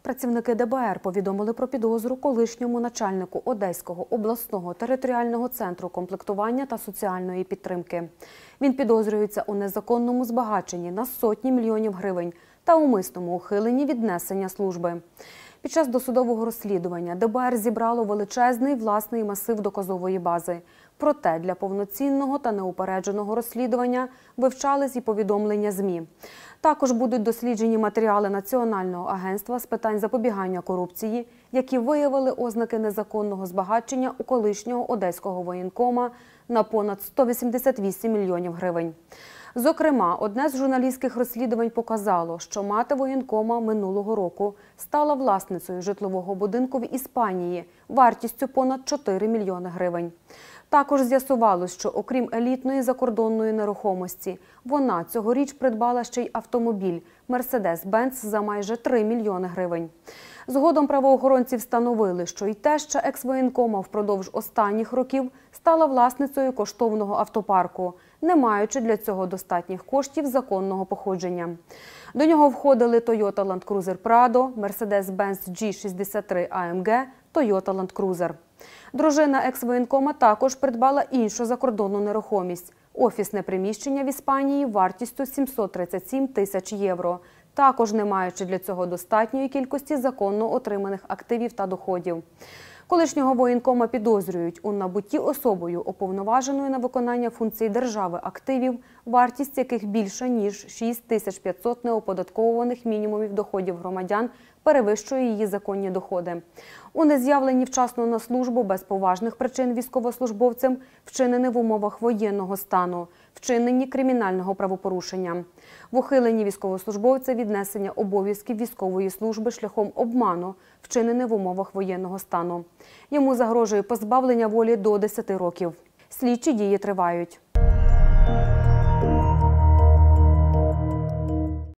Працівники ДБР повідомили про підозру колишньому начальнику Одеського обласного територіального центру комплектування та соціальної підтримки. Він підозрюється у незаконному збагаченні на сотні мільйонів гривень та умисному ухиленні від несення служби. Під час досудового розслідування ДБР зібрало величезний власний масив доказової бази. Проте для повноцінного та неупередженого розслідування вивчались і повідомлення ЗМІ. Також будуть досліджені матеріали Національного агентства з питань запобігання корупції, які виявили ознаки незаконного збагачення у колишнього одеського воєнкома на понад 188 мільйонів гривень. Зокрема, одне з журналістських розслідувань показало, що мати воєнкома минулого року стала власницею житлового будинку в Іспанії вартістю понад 4 мільйони гривень. Також з'ясувалось, що окрім елітної закордонної нерухомості, вона цьогоріч придбала ще й автомобіль «Мерседес-Бенц» за майже 3 мільйони гривень. Згодом правоохоронці встановили, що й теща екс-воєнкома впродовж останніх років стала власницею коштовного автопарку, не маючи для цього достатніх коштів законного походження. До нього входили Toyota Land Cruiser Prado, Mercedes-Benz G63 AMG, Toyota Land Cruiser. Дружина екс-воєнкома також придбала іншу закордонну нерухомість – офісне приміщення в Іспанії вартістю 737 тисяч євро, також не маючи для цього достатньої кількості законно отриманих активів та доходів. Колишнього воєнкома підозрюють у набутті особою, уповноваженою на виконання функцій держави активів, вартість яких більша, ніж 6500 неоподатковуваних мінімумів доходів громадян, перевищує її законні доходи. У нез'явленні вчасно на службу без поважних причин військовослужбовцем, вчинені в умовах воєнного стану, вчинені кримінального правопорушення, в ухиленні військовослужбовця від несення обов'язків військової служби шляхом обману, вчинене в умовах воєнного стану. Йому загрожує позбавлення волі до 10 років. Слідчі дії тривають.